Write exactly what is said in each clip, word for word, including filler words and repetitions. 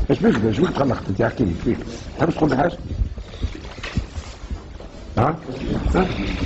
اش بيك اش بيك تخلقت انت؟ احكي لي ايش بيك؟ تحب تقول لي حاجه؟ ها؟ ها؟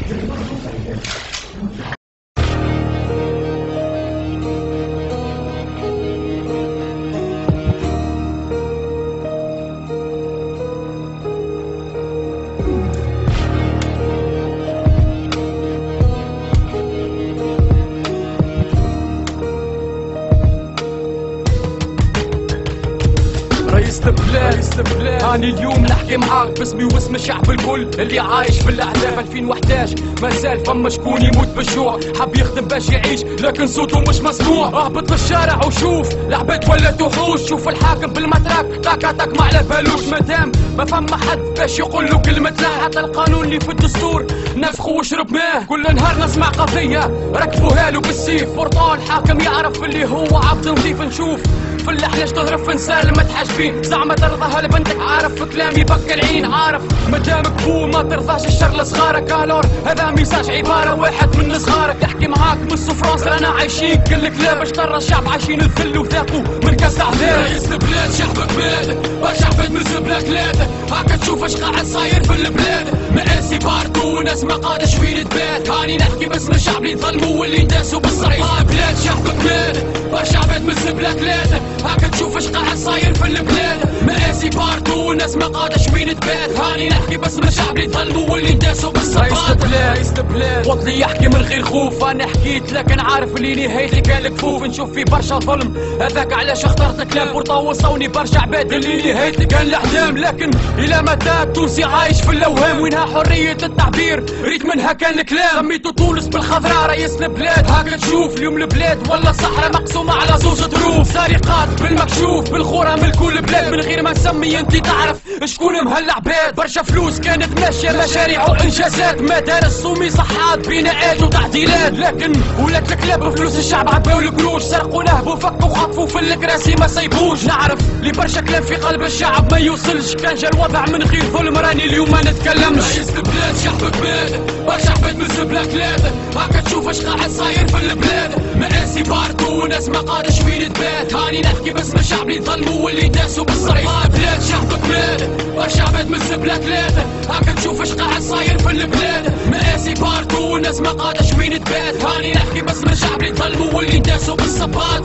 رئيس البلاد هاني اليوم نحكي معاك باسمي واسم الشعب الكل اللي عايش في الاحزاب ألفين وإحداش. مازال فما شكون يموت بالجوع، حاب يخدم باش يعيش لكن صوته مش مسموع. اهبط للشارع وشوف العباد ولا وحوش، شوف الحاكم بالمتراك تاكا تاك ما على بالوش. مادام ما فما حد باش يقول له كلمة لا، حتى القانون اللي في الدستور نفخه وشرب ماه. كل نهار نسمع قضية ركبوها له بالسيف، فرطان حاكم يعرف اللي هو عبد نظيف. نشوف في اللحلاش تهرب في نسال متحاجبين، زعما ترضاها لبنتك عارف في كلامي يبكى العين. عارف مدامك بو ما ترضاش الشر لصغارك، الور هذا ميساج عبارة واحد من صغارك. يحكي معاك من فرنسا رانا عايشين كل كلاب، باش ترى الشعب عايشين الذل وذاقوا من كاس عذاب. رئيس البلاد شعبك مات باش عباد من زبلة ثلاثة، هاكا تشوف اش قاعد صاير في البلاد. مآسي باردو وناس ما قادش وين تبات، هاني نحكي باسم الشعب اللي ظلموا واللي نداسوا بالصريح. بلاد شعبك مات باش عباد من زبلة ثلاثة، هاكا تشوف اش قاعد صاير في البلاد. مآسي باردو وناس ما قادش وين تبات، هاني نحكي باسم الشعب اللي ظلموا واللي نداسوا بالصريح. رئيس البلاد وطني يحكي من غير خوف، انا حكيت لكن عارف اللي نهايتي كان كفوف. نشوف في برشا ظلم هذاك علاش اخترت كلام بورطا، وصوني برشا عباد اللي نهايتي كان الاحلام. لكن الى متى التونسي عايش في الاوهام؟ وينها حرية التعبير؟ ريت منها كان الكلام. سميتو تونس بالخضراء رئيس البلاد، هاكا تشوف اليوم البلاد ولا صحراء مقسومة على زوج ظروف. سرقات بالمكشوف بالخورة من كل بلاد، من غير ما نسمي انت تعرف شكون مهلا عباد. برشا فلوس كانت ماشية مشاريع وانجازات، مدارس ومصحات بناءات وتعديلات. لكن ولات الكلاب بفلوس الشعب عباو القروش، سرقوا نهبوا فكوا خطفوا في الكراسي ما سيبوش. نعرف لي برشا كلام في قلب الشعب ما يوصلش، كان جا الوضع من غير ظلم راني اليوم ما نتكلمش. رئيس البلاد شعبك مات برشا عباد من زبلة ثلاثة، هاكا تشوف اش قاعد صاير في البلاد. مآسي باردو وناس ما قادش وين تبات، هاني نحكي باسم الشعب اللي ظلموا واللي داسوا بالصريح. بلاد شعبك مات برشا عباد من زبلة ثلاثة، هاكا تشوف اش قاعد صاير في البلاد. مآسي باردو وناس ما قادش وين تبات، هاني نحكي باسم الشعب اللي ظلموا واللي داسوا بالصباط.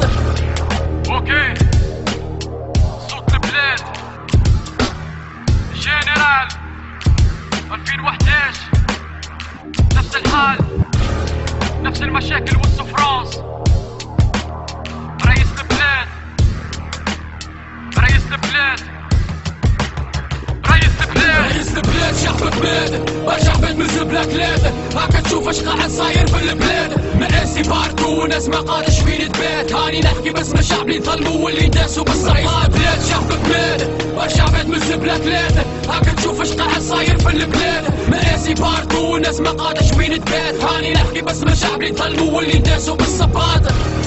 اوكي صوت البلاد جنرال ألفين وإحداش، نفس الحال نفس المشاكل والسفرانس. رئيس البلاد رئيس البلاد رئيس البلاد رئيس البلاد شعبك مات برشا عباد من زبلة ثلاثة، هاكا تشوف اش قاعد صاير في البلاد. مآسي باردو وناس ما قادش وين تبات، هاني نحكي باسم الشعب اللي ظلموا واللي داسوا بالصريح. بلاد شعبك مات برشا عباد من زبلة ثلاثة، هاكا تشوف اش قاعد صاير في البلاد. مآسي باردو وناس ما قادش وين تبات، هاني نحكي باسم الشعب اللي ظلموا واللي داسوا بالصباط.